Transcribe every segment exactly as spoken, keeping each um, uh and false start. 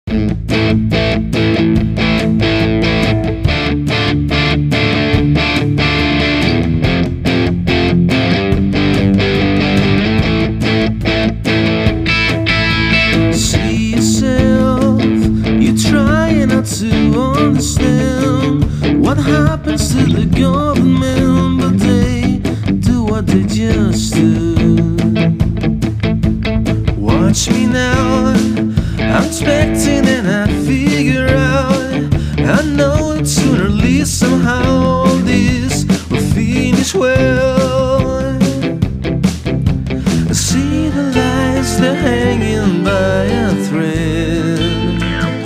See yourself, you're trying not to understand what happens to the government, but they do what they just do. Watch me now, I'm expecting and I figure out, I know that sooner or later somehow all this will finish well. I see the lights, they're hanging by a thread,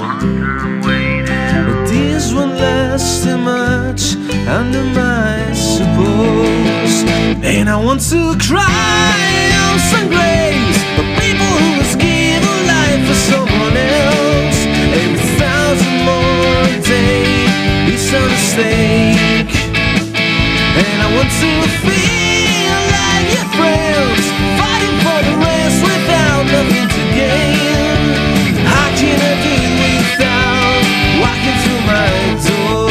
but this won't last too much under my suppose. And I want to cry on some graves for people who was given life for someone else. Every thousand more a day is a mistake. And I want to feel like your friends, fighting for the rest without nothing to gain. How can I do it without walking through my door?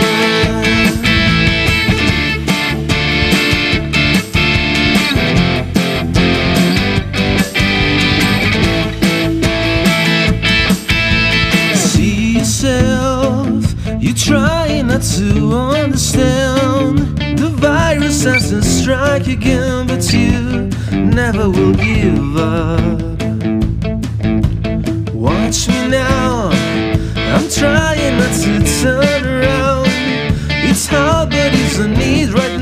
See yourself, you're trying not to understand. The virus hasn't struck again, but you never will give up. Watch me now, I'm trying not to turn around. It's hard, but it's a need right now.